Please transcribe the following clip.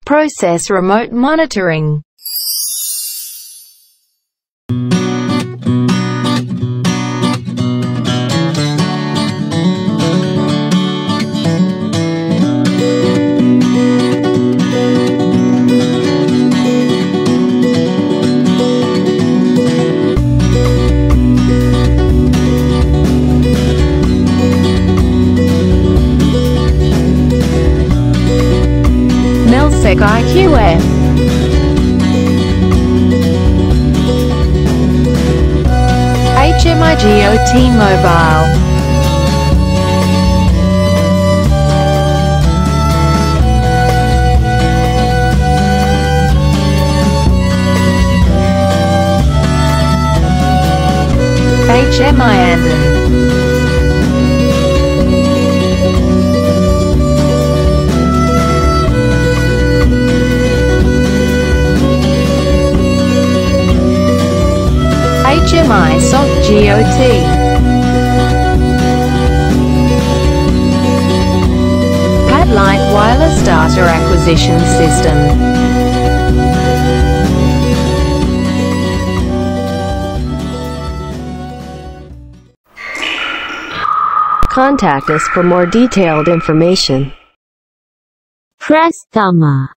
process remote monitoring. Melsec IQF. HMI Geo T-Mobile. HMI Anden. HMI Soft GOT. Padlight Wireless Data Acquisition System. Contact us for more detailed information. Prestama.